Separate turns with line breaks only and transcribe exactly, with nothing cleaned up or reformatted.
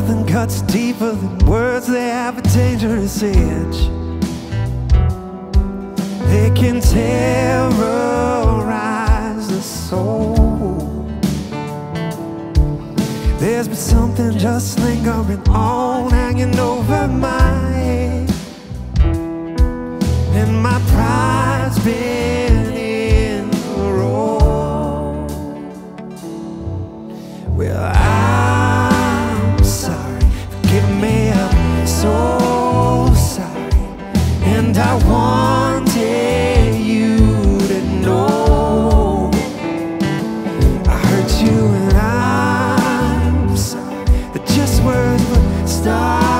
Nothing cuts deeper than words. They have a dangerous edge. They can terrorize the soul. There's been something just lingering on, hanging over my head, and my pride's been in the road. Well, I'm sorry, forgive me, I'm so sorry, and I wanted you to know I hurt you, and I'm sorry that just words would start.